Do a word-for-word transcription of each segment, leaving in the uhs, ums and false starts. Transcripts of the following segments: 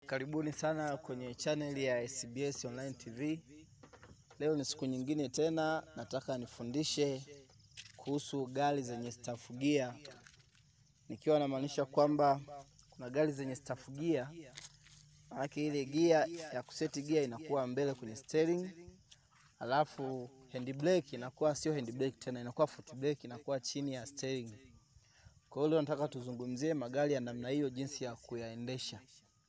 Karibuni sana kwenye channel ya S B S Online T V. Leo ni siku nyingine tena, nataka nifundishe kuhusu gari zenye staff gear. Nikiwa namaanisha kwamba kuna gari zenye staff gear, maana ile gear ya kuseti gear inakuwa mbele kwenye steering, alafu hand brake inakuwa sio hand brake tena, inakuwa foot brake, inakuwa chini ya steering. Kwa hiyo nataka tuzungumzie magari ya namna hiyo, jinsi ya kuyaendesha.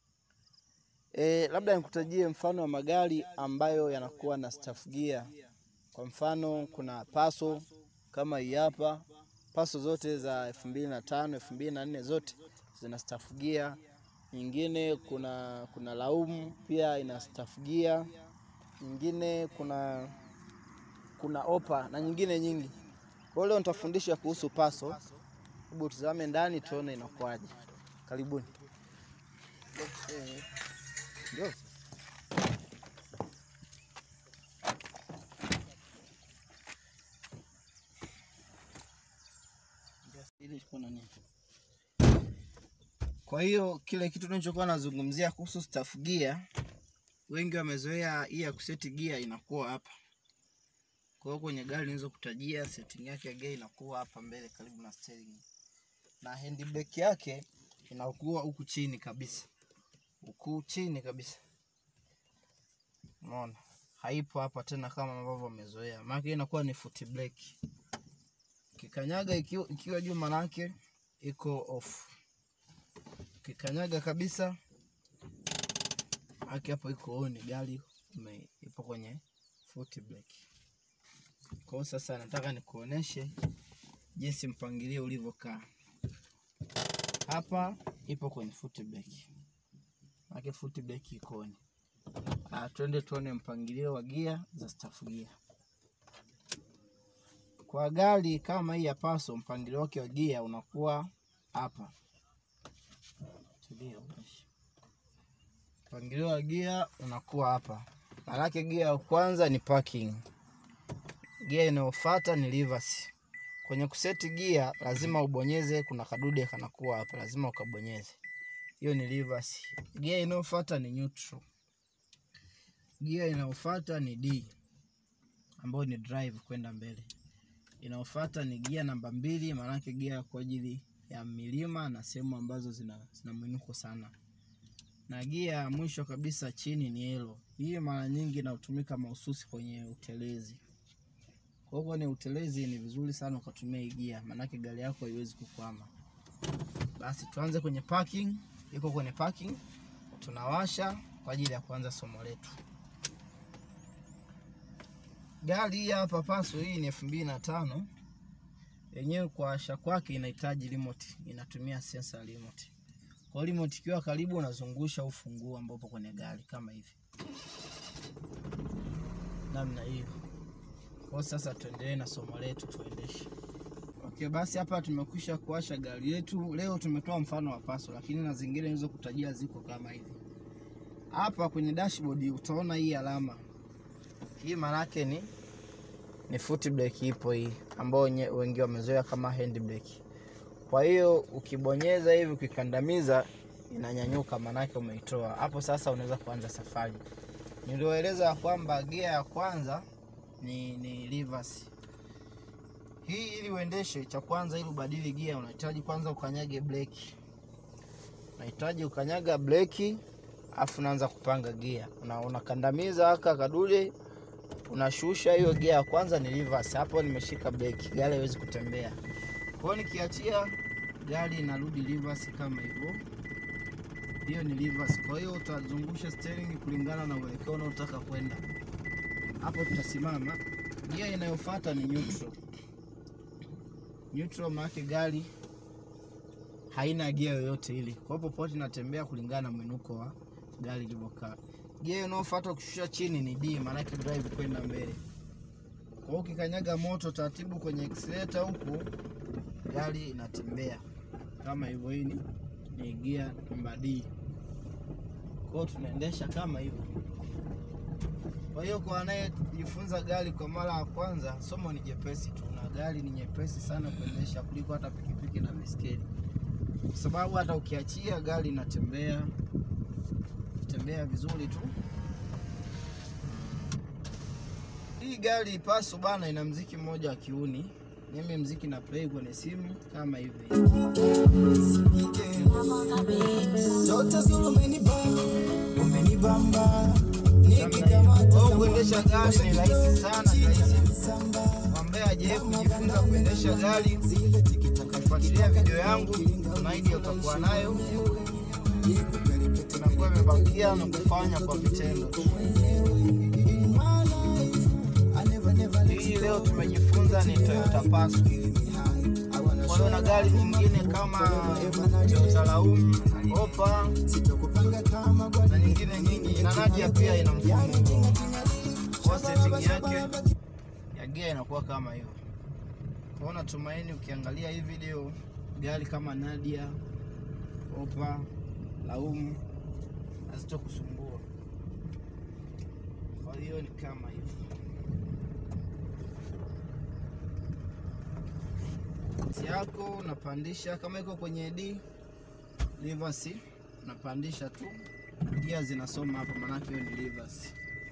E, labda nikutajie mfano wa magari ambayo yanakuwa na staff gear. Kwa mfano kuna Passo kama hii hapa. Passo zote za elfu mbili na tano, elfu mbili na nne zote zina staff gear. Nyingine kuna kuna Laumu pia ina staff gear. Nyingine kuna kuna Opa na nyingine nyingi. Kwa hiyo leo nitafundisha kuhusu Passo. Hebu tuzame ndani tuone inakuaje. Karibuni. Ndio. Kwa hiyo kile kitu tunachokuwa nazungumzia kuhusu staff gear, wengi wamezoea hii ya kuseti gear inakuwa hapa. Kwa hiyo kwenye gari nizo kutajia setting yake ya gear inakuwa hapa mbele karibu na steering. Na hand brake yake inakuwa huku chini kabisa. Huku chini kabisa. Unaona? Haipo hapa tena kama ambavyo wamezoea. Maana inakuwa ni foot brake. Kikanyaga ikiwa ikiwa juu maana yake iko off. Kikanyaga kabisa haki hapo iko on, gari ipo kwenye foot brake. Kwa sasa nataka nikuoneshe jinsi mpangilio ulivyokaa. Hapa ipo kwenye foot brake. Maana foot brake iko on. Ah, twende tuone mpangilio wa gear za staff gear. Kwa gari kama hii ya Passo, mpangilio wake wa gear unakuwa hapa. Tulia basi. Mpangilio wa gear unakuwa hapa. Maana gear ya kwanza ni parking. Gear inayofuata ni reverse. Kwenye kuseti gear lazima ubonyeze, kuna kadude kanakuwa hapa, lazima ukabonyeze. Hiyo ni reverse. Gear inayofuata ni neutral. Gear inayofuata ni D, ambayo ni drive kwenda mbele. Inayofuata ni gear namba mbili, maana yake gear kwa ajili ya milima na sehemu ambazo zina zina mwinuko sana. Na gear mwisho kabisa chini ni L. Hii mara nyingi inatumika mahususi kwenye utelezi. Kwa hiyo ni utelezi ni vizuri sana ukatumia hii gear, maana yake gari yako haiwezi kukwama. Basi tuanze kwenye parking. Iko kwenye parking. Tunawasha kwa ajili ya kuanza somo letu. Gari hii hapa Passo hii ni elfu mbili na tano. Yenyewe kuwasha kwake inahitaji remote, inatumia sensor remote. Kwa remote ikiwa karibu unazungusha ufunguo ambao upo kwenye gari kama hivi. Namna hiyo. Kwa sasa tuendelee na somo letu tuendeshe. Okay, basi hapa tumekwisha kuwasha gari yetu. Leo tumetoa mfano wa Passo, lakini na zingine hizo kutajia ziko kama hivi. Hapa kwenye dashboard utaona hii alama. Hii maana yake ni ni foot brake ipo hii, ambao wengi wamezoea kama hand brake. Kwa hiyo ukibonyeza hivi ukikandamiza inanyanyuka, maana yake umeitoa. Hapo sasa unaweza kuanza safari. Nilioeleza kwamba gear ya kwanza ni ni reverse. Hii ili uendeshe, cha kwanza ili ubadili gear unahitaji kwanza ukanyage brake. Unahitaji ukanyaga brake, afu unaanza kupanga gear. Una unakandamiza haka kadude, unashusha hiyo gear ya kwanza ni reverse. Hapo nimeshika brake, gari haiwezi kutembea. Kwa hiyo nikiachia gari inarudi reverse kama hivyo. Hiyo ni reverse. Kwa hiyo utazungusha steering kulingana na uelekeo unaotaka kwenda. Hapo tutasimama. Gear inayofuata ni neutral. Neutral maana gari haina gear yoyote ile. Kwa hiyo popote inatembea kulingana na mwinuko wa gari ilivyokaa. Gear inayofuata kushusha chini ni D, maana yake drive kwenda mbele. Kwa hiyo ukikanyaga moto taratibu kwenye accelerator huko, gari inatembea. Kama hivyo, hii ni gear namba D. Kwa hiyo tunaendesha kama hivyo. Kwa hiyo kwa anayejifunza gari kwa mara ya kwanza, somo ni jepesi tu. Na gari ni nyepesi sana kuendesha kuliko hata pikipiki na baiskeli. Kwa sababu hata ukiachia gari inatembea inatembea vizuri tu. Hii gari Passo bana ina mziki mmoja wa kiuni. Mimi mziki na play kwenye simu kama hivi. Toto zulu umenibamba, umenibamba. Nikikama kuendesha gari ni rahisi sana, rahisi. Mwambie aje kujifunza kuendesha gari. Ukifuatilia video yangu, kuna idea utakuwa nayo. Tunakuwa tumebakia na kufanya kwa vitendo. Hii leo tumejifunza ni Toyota Passo. Kwa hiyo na gari nyingine kama Toyota Laum, Opa na nyingine nyingi, na Nadia pia ina mfumo kwa setting yake ya gear inakuwa kama hiyo. Kwa hiyo natumaini ukiangalia hii video gari kama Nadia, Opa, Laum hazitokusumbua. Kwa hiyo ni kama hivyo. Yako unapandisha kama iko kwenye D reverse, unapandisha tu, gia zinasoma hapo, maana hiyo ni reverse.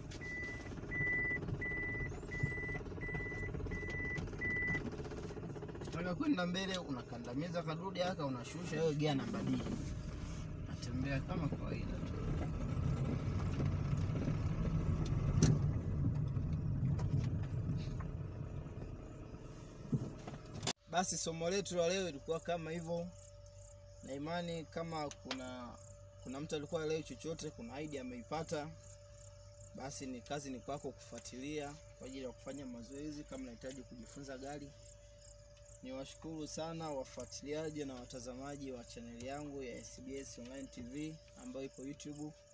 Ukitaka kwenda mbele unakandamiza kadudi haka, unashusha hiyo gia namba D, natembea kama kawaida tu. Basi somo letu la leo ilikuwa kama hivyo. Na imani kama kuna kuna mtu alikuwa leo chochote, kuna idea ameipata, basi ni kazi ni kwako kufuatilia kwa ajili ya kufanya mazoezi kama unahitaji kujifunza gari. Niwashukuru sana wafuatiliaji na watazamaji wa channel yangu ya S B S Online T V ambayo ipo YouTube.